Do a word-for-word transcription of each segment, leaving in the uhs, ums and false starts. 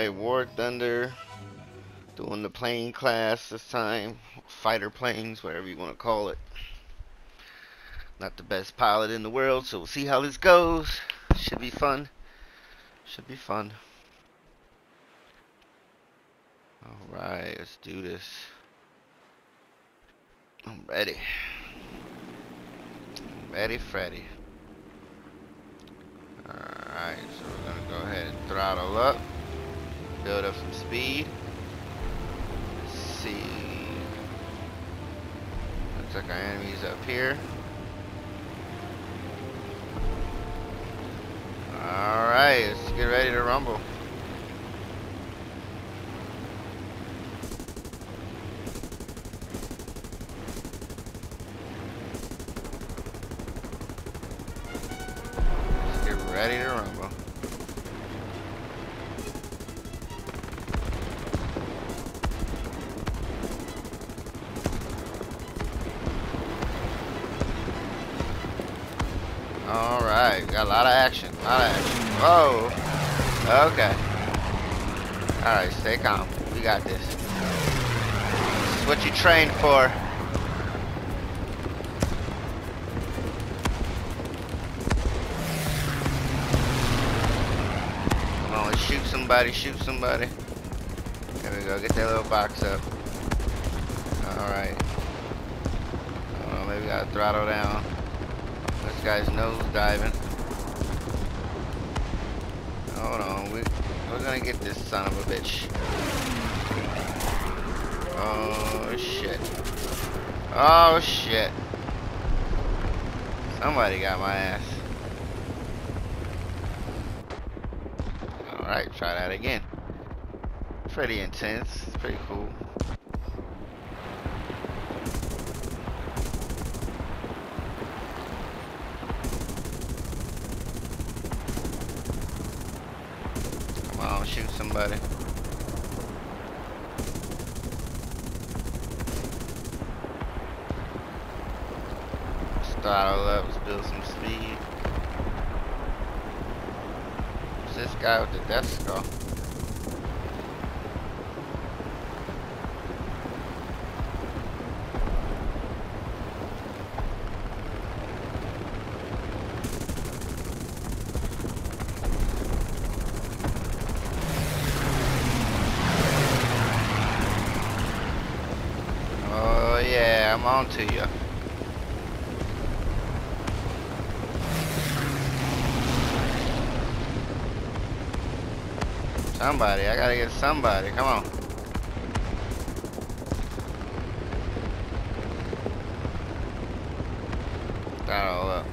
Alright, War Thunder. Doing the plane class this time. Fighter planes, whatever you want to call it. Not the best pilot in the world, so we'll see how this goes. Should be fun. Should be fun. Alright, let's do this. I'm ready. I'm ready, Freddy. Alright, so we're gonna go ahead and throttle up. Build up some speed. Let's see. Looks like our enemy's up here. Alright, let's get ready to rumble. Let's get ready to rumble. Alright, got a lot of action, a lot of action. Whoa, okay. Alright, stay calm, we got this. This is what you trained for. Come on, let's shoot somebody, shoot somebody. There we go, get that little box up. Alright. Oh, maybe we gotta throttle down. This guy's nose diving. Hold on, we we're gonna get this son of a bitch. Oh shit! Oh shit! Somebody got my ass. All right, try that again. Pretty intense. It's pretty cool. I'll shoot somebody. Let's throttle up, let's build some speed. Who's this guy with the death skull? Yeah, I'm on to you. Somebody, I gotta get somebody. Come on. Throttle up.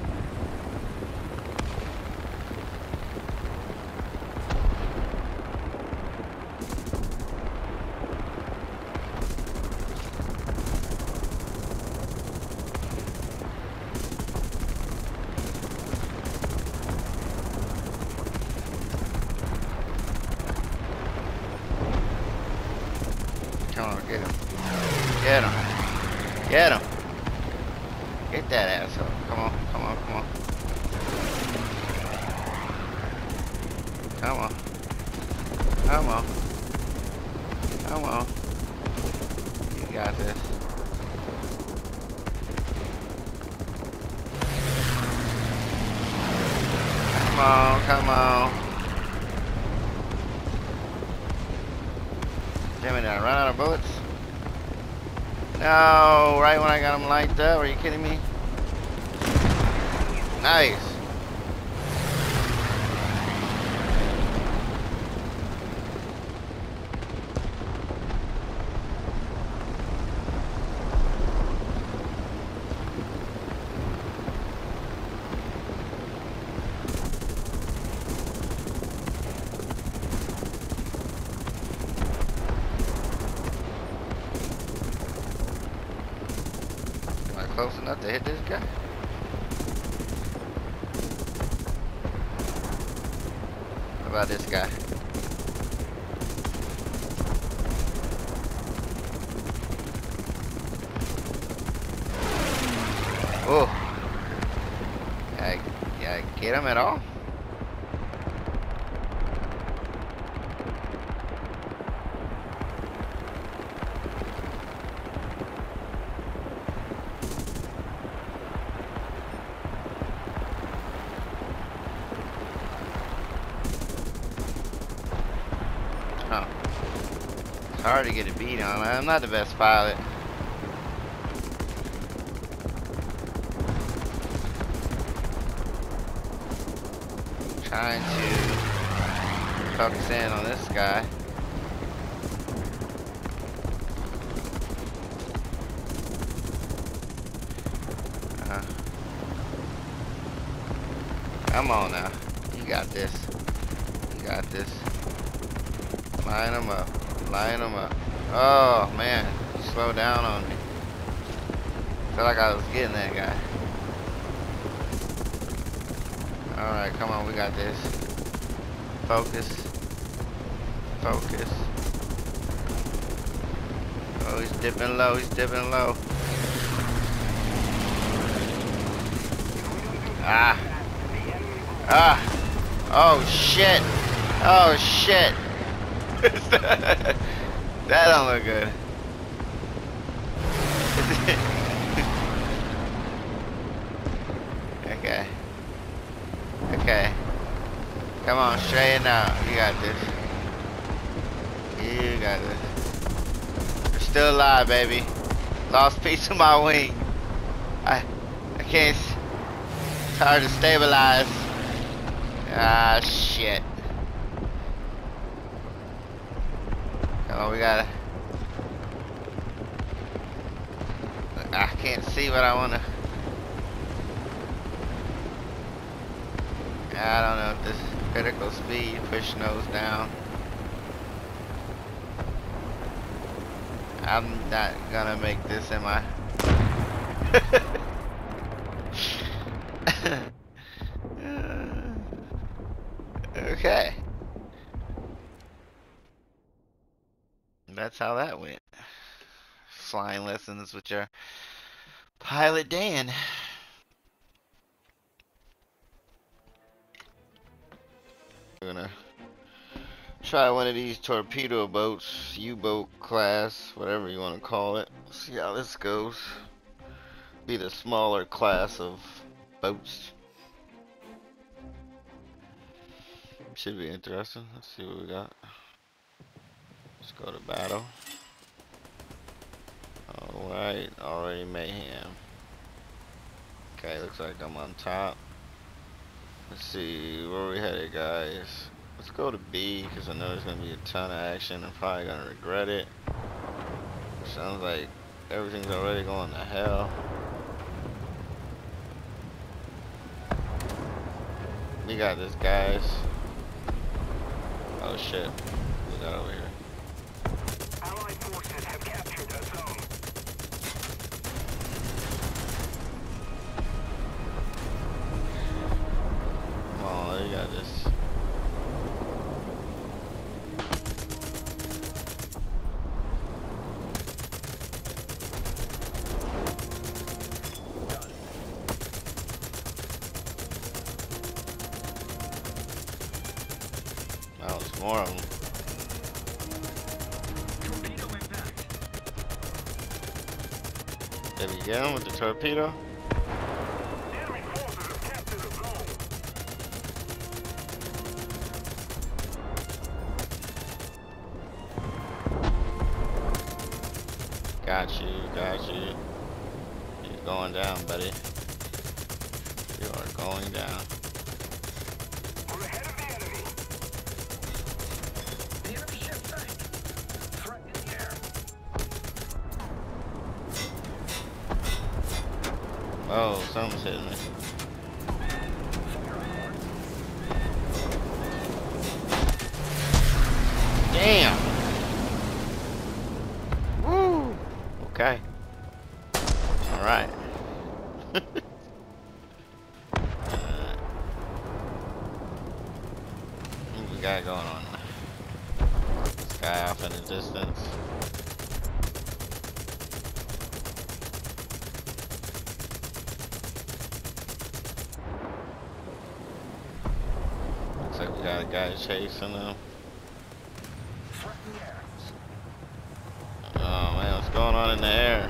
Come on, get him. Get him. Get him. Get that asshole. Come on, come on, come on. Come on. Come on. Come on. You got this. Come on, come on. Damn it, did I run out of bullets? No, right when I got him lined up, are you kidding me? Nice. Close enough to hit this guy. What about this guy? Oh, yeah, I, yeah, I get him at all? Huh. It's hard to get a beat on. I'm not the best pilot. Trying to focus in on this guy. Uh, come on now. You got this. You got this. Line them up. Line them up. Oh, man. You slowed down on me. Felt like I was getting that guy. Alright, come on. We got this. Focus. Focus. Oh, he's dipping low. He's dipping low. Ah. Ah. Oh, shit. Oh, shit. That don't look good. Okay. Okay. Come on, straighten out. You got this. You got this. You're still alive, baby. Lost a piece of my wing. I I can't. It's hard to stabilize. Ah, shit. Oh, we gotta. I can't see what I wanna. I don't know if this critical speed push nose down. I'm not gonna make this in my. Okay. That's how that went. Flying lessons with your pilot Dan. We're gonna try one of these torpedo boats, U-boat class, whatever you want to call it. See how this goes. Be the smaller class of boats. Should be interesting. Let's see what we got. Let's go to battle. Alright, already mayhem. Okay, looks like I'm on top. Let's see, where we headed, guys? Let's go to B, because I know there's going to be a ton of action. I'm probably going to regret it. Sounds like everything's already going to hell. We got this, guys. Oh shit. We got over here. Allied forces have captured a zone. Come on, you got this. That was more of them. Did we get him with the torpedo? Enemy forces have captured a zone. Got you, got you. You're going down, buddy. You are going down. We're ahead of the enemy. The enemy ship sank. Threat in the air. Oh, something's hitting me. Damn! Woo! Okay. Alright. Alright. What we got going on? This guy off in the distance. Looks like we got a guy chasing him. Threat in the air. Oh man, what's going on in the air?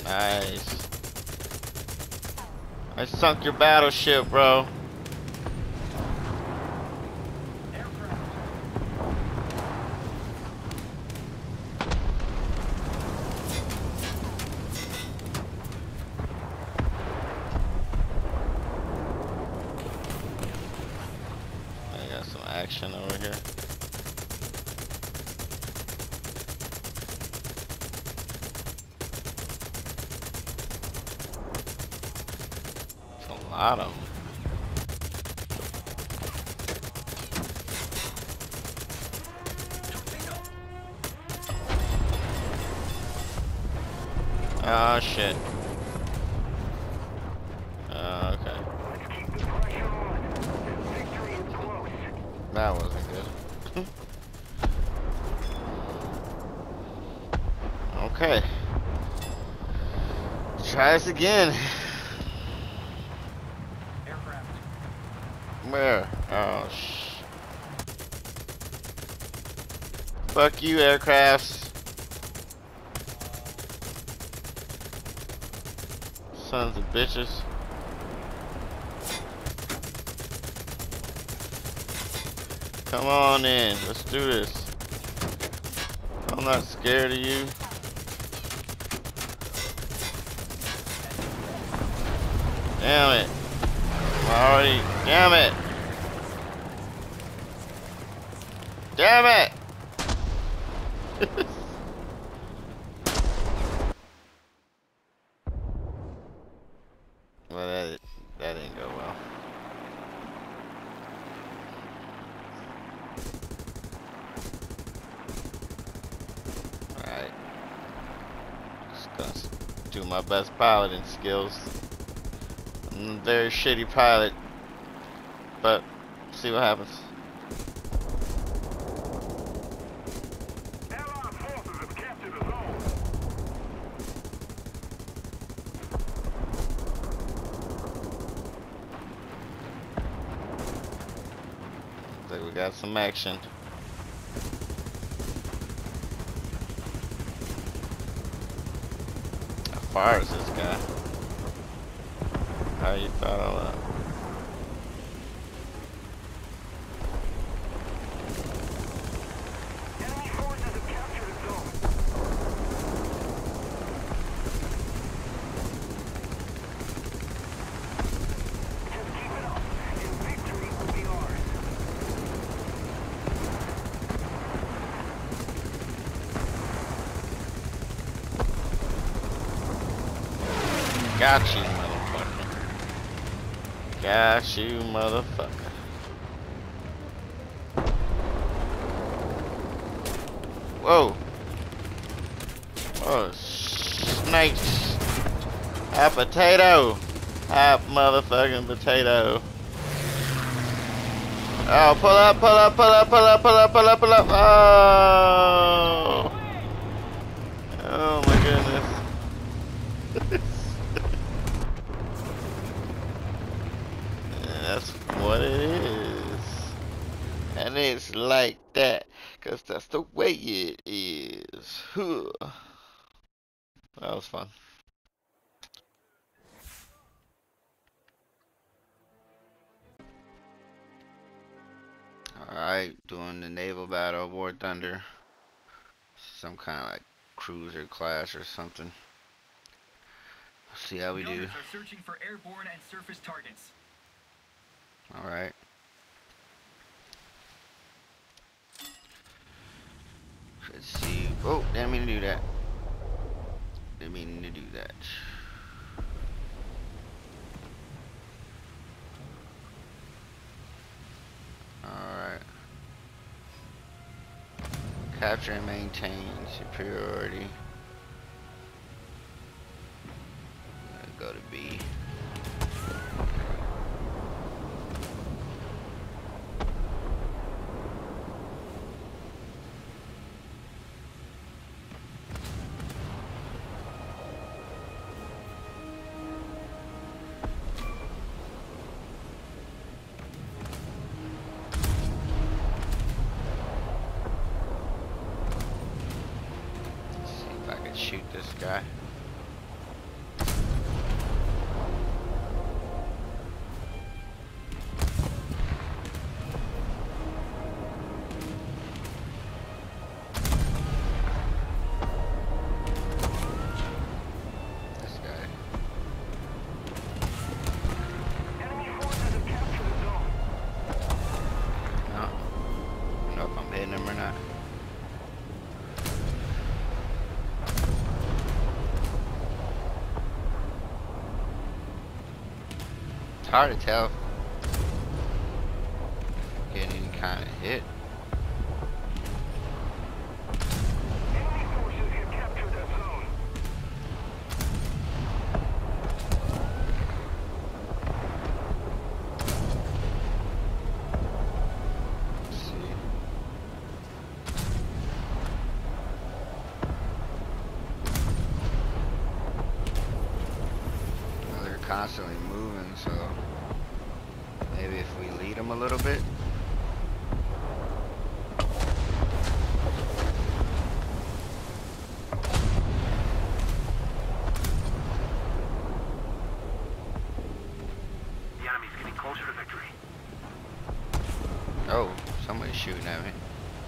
Nice. I sunk your battleship, bro. I got some action over here. A lot of them. Oh shit. Uh, okay. Let's keep the pressure on. Victory is close. That wasn't good. Okay. Try this again. Aircraft. Where? Oh sh. Fuck you, aircrafts. Sons of bitches. Come on in. Let's do this. I'm not scared of you. Damn it. I'm already. Damn it. Damn it. Well, that, that didn't go well. Alright. Just gonna do my best piloting skills. I'm a very shitty pilot, but see what happens. Allied forces have captured the zone. Looks like we got some action. How far is this guy? How you thought all that? Enemy forces have captured the zone. Just keep it up, and victory will be ours. Got you, motherfucker. Got you, motherfucker. Whoa. Oh, snakes. A potato. A motherfucking potato. Oh, pull up, pull up, pull up, pull up, pull up, pull up, pull up. Oh. Oh my goodness. That's what it is. And it's like that. Cause that's the way it is. Huh. That was fun. Alright, doing the naval battle aboard Thunder. Some kind of like cruiser class or something. Let's see how we do. Are searching for airborne and surface targets. Alright. Let's see. Oh, didn't mean to do that. Didn't mean to do that. Alright. Capture and maintain superiority. Go to B. Let's see if I can shoot this guy. not? It's hard to tell. Getting any kind of hit. Enemy forces have captured that zone. Let's see. Well, they're constantly moving, so maybe if we lead them a little bit. The enemy's getting closer to victory. Oh, somebody's shooting at me.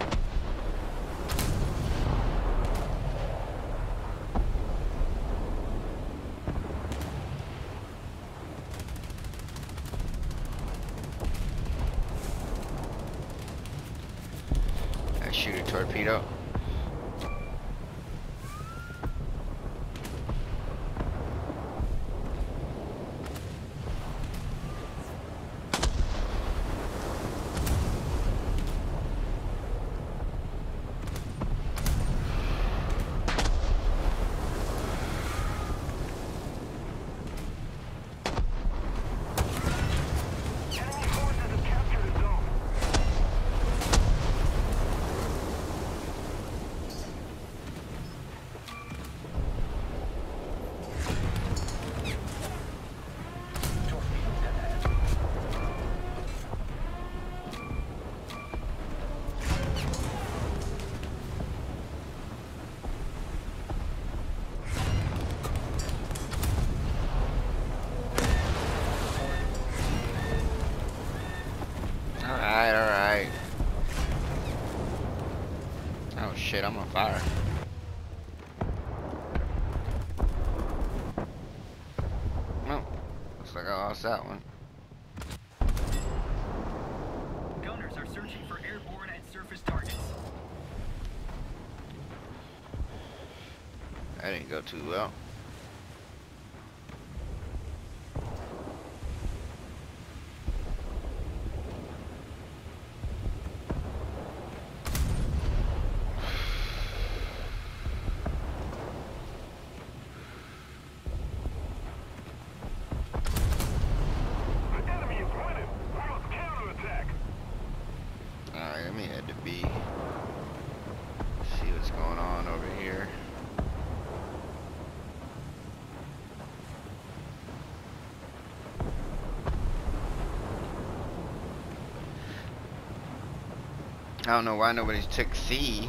I shoot a torpedo. Enemy forces have captured a zone. Alright, alright. Oh shit, I'm on fire. Oh, looks like I lost that one. Gunners are searching for airborne and surface targets. That didn't go too well. The enemy is winning. We must counterattack. Alright, let me head to B. See what's going on over here. I don't know why nobody's took C.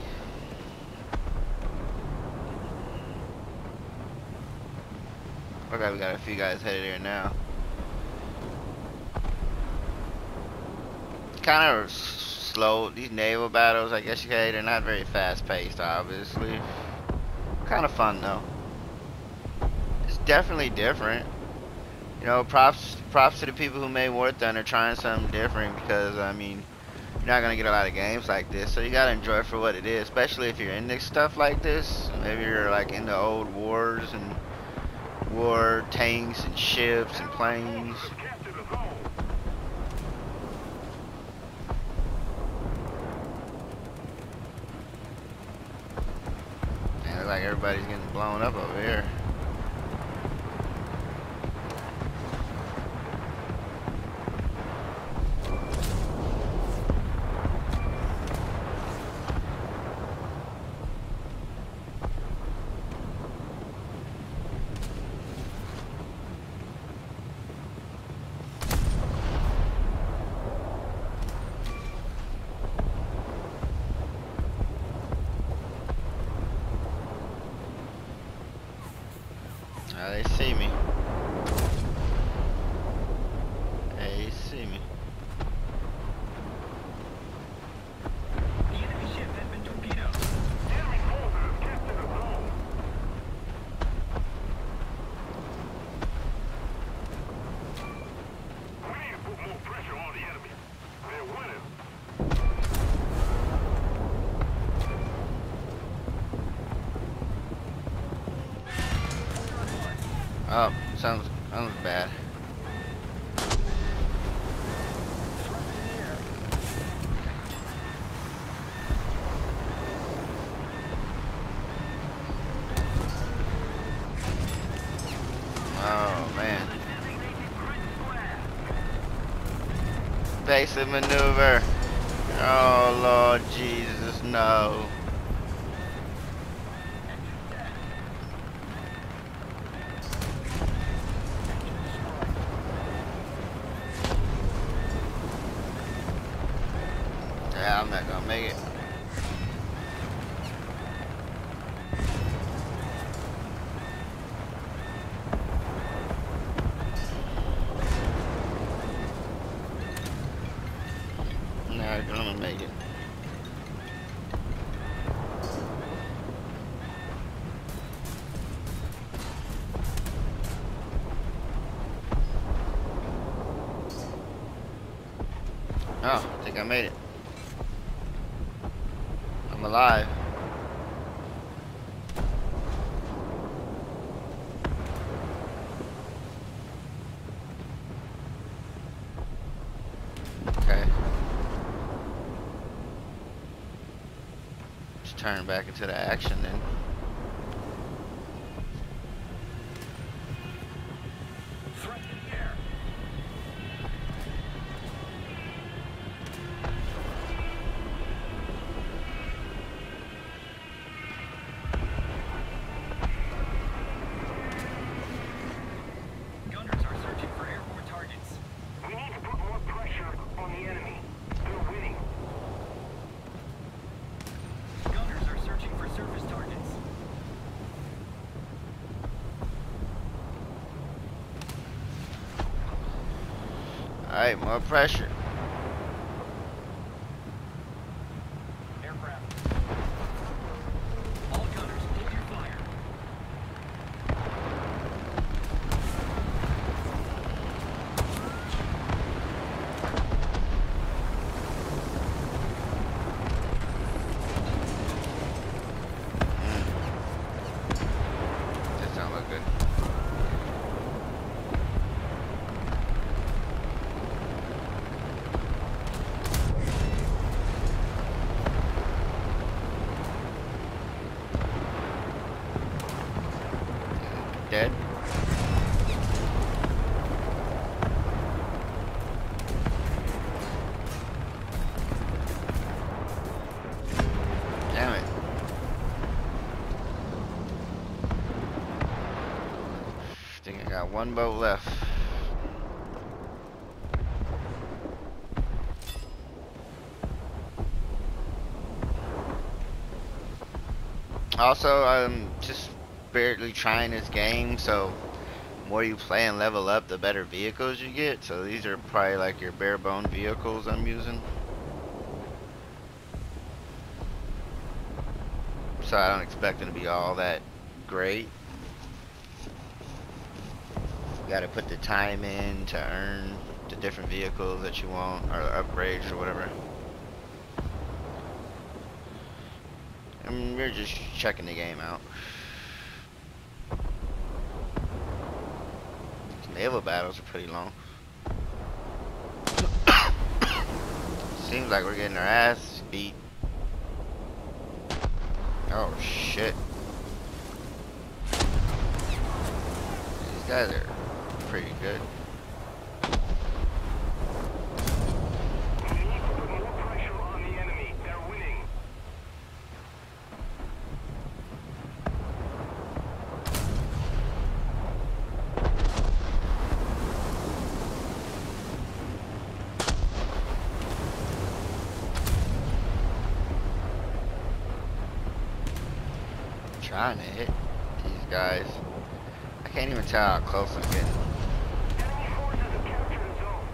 Okay, we got a few guys headed here now. Kind of slow. These naval battles, I guess you could say, they're not very fast paced, obviously. Kind of fun though. It's definitely different. You know, props props to the people who made War Thunder trying something different, because I mean, you're not gonna get a lot of games like this, so you gotta enjoy it for what it is. Especially if you're into stuff like this. Maybe you're like into old wars and war tanks and ships and planes. Have captured a zone. And it's like everybody's getting blown up over here. Oh, sounds sounds bad. Oh man. Basic maneuver. Oh Lord Jesus, no. Yeah, I'm not gonna make it. Not gonna make it. Oh, I think I made it. I'm alive. Okay. Just turn back into the action then. Gunners are searching for airborne targets. We need to put more pressure on the enemy. They're winning. Gunners are searching for surface targets. Alright, more pressure. Aircraft. All gunners, hold your fire. That sounds look good. Dead. Damn it. I think I got one boat left. Also, I'm just barely trying this game, so the more you play and level up, the better vehicles you get. So these are probably like your bare bone vehicles I'm using. So I don't expect them to be all that great. You gotta put the time in to earn the different vehicles that you want, or upgrades or whatever. And we're just checking the game out. Naval battles are pretty long. Seems like we're getting our ass beat. Oh shit. These guys are pretty good. We need to put more pressure on the enemy. They're winning. Trying to hit these guys. I can't even tell how close I'm getting. Enemy forces have captured a zone.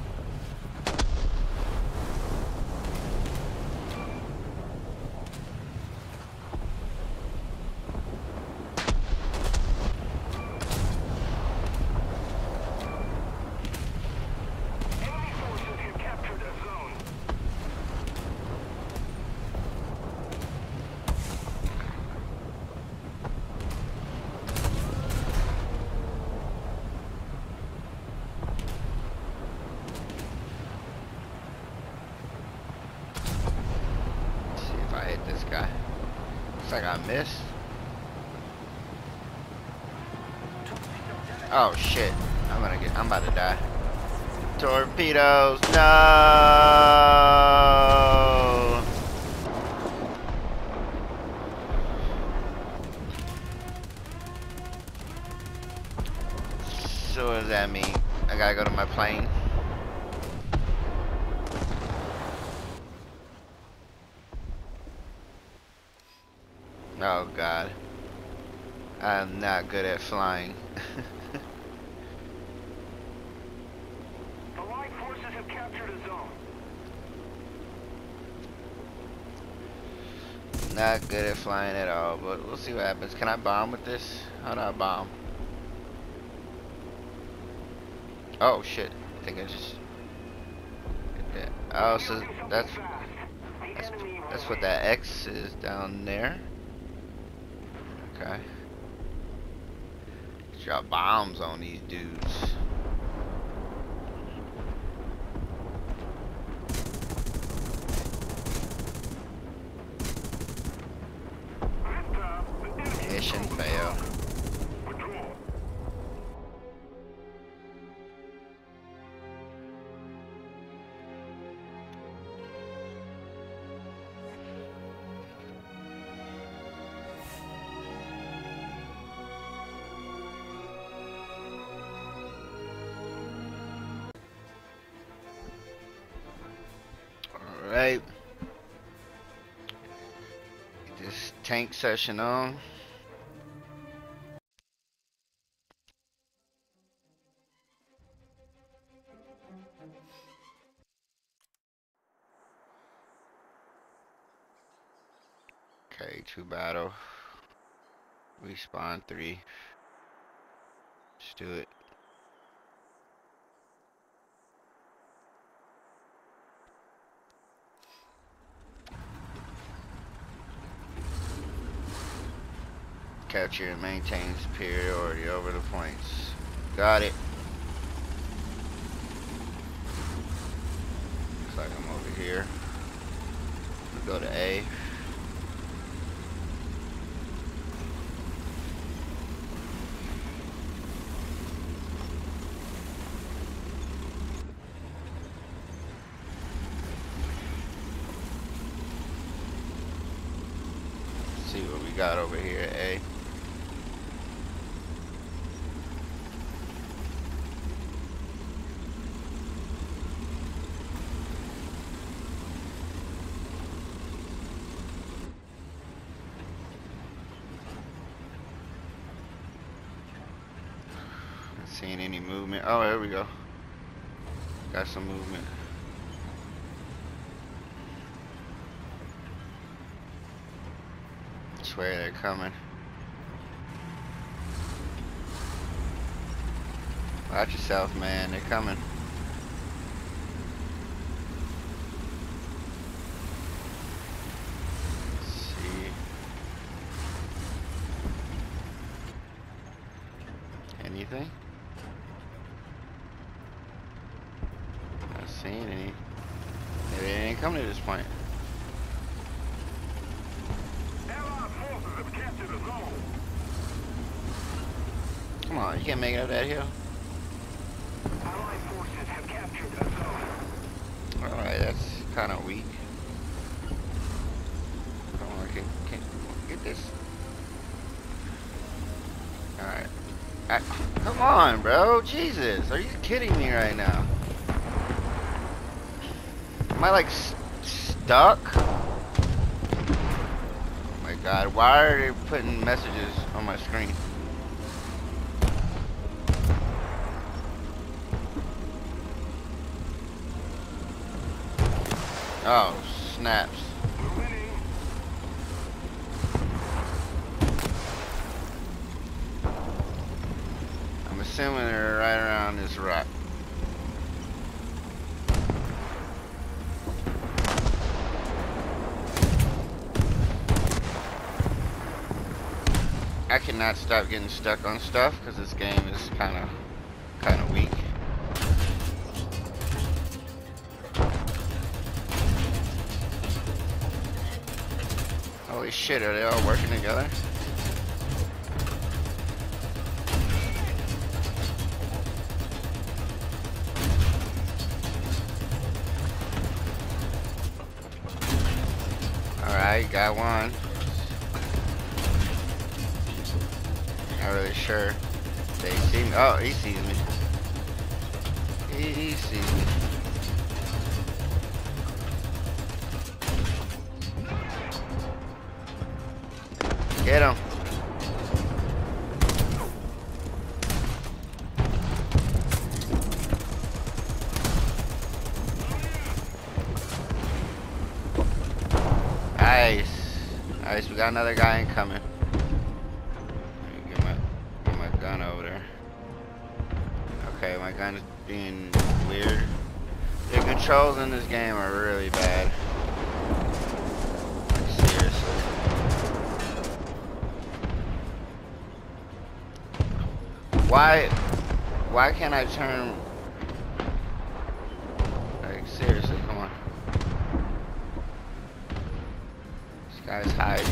Enemy forces have captured a zone. this guy. Looks like I missed. Oh shit. I'm gonna get I'm about to die. Torpedoes, no. So what does that mean? I gotta go to my plane. Oh god. I'm not good at flying. Allied forces have captured a zone. Not good at flying at all, but we'll see what happens. Can I bomb with this? How do I bomb? Oh shit. I think I just did that. Oh, so that's that's, that's what that X is down there. Okay. Drop bombs on these dudes. Mission failed. Alright. Get this tank session on. Okay, two battle. Respawn three. Let's do it. Capture and maintain superiority over the points. Got it. Looks like I'm over here. We'll go to A. Let's see what we got over here at A. Seeing any movement? Oh, there we go. Got some movement. I swear they're coming. Watch yourself, man. They're coming. Let's see. Anything? Not seeing any. Maybe they ain't coming to this point. Allied forces have captured a zone. Come on, you can't make it up that hill. Allied forces have captured a zone. Alright, that's kind of weak. Come on, can, can get this. Alright. I, come on, bro. Jesus. Are you kidding me right now? Am I like st stuck? Oh my god. Why are they putting messages on my screen? Oh, snaps. We're winning. I'm assuming they're right around this rock. I cannot stop getting stuck on stuff because this game is kind of kind of weak. Holy shit, are they all working together? Alright, got one. Not really sure. They see me. Oh, he sees me. He, he sees me. Get him. Nice. Nice, we got another guy incoming. Let me get my, get my gun over there. Okay, my gun is being weird. The controls in this game are really bad. Seriously. Why, why can't I turn, like seriously, come on. This guy's hiding.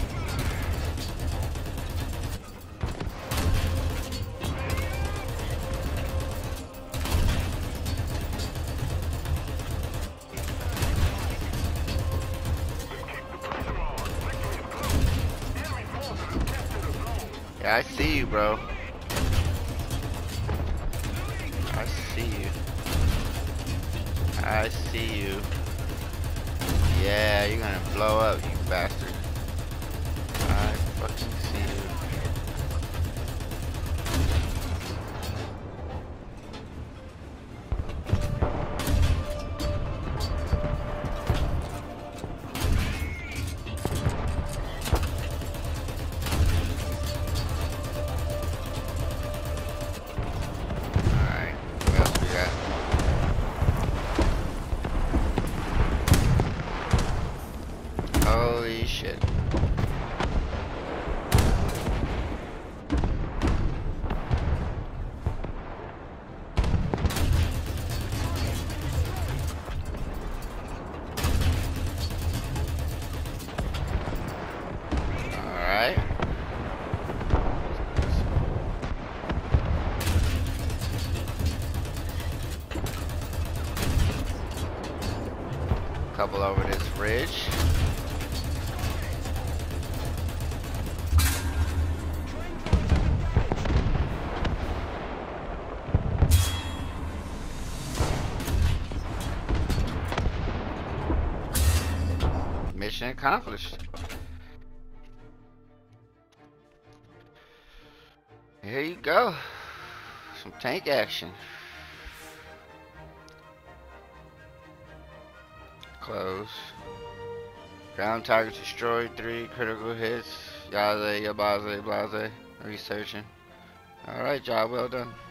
Yeah, I see you, bro. I see you. I see you. Yeah, you're gonna blow up, you bastard. I fucking see you. Holy shit. Alright. Couple over this bridge. Mission accomplished. Here you go. Some tank action. Close. Ground target destroyed. Three critical hits. Yaze, yabaze, blase. Researching. Alright, job well done.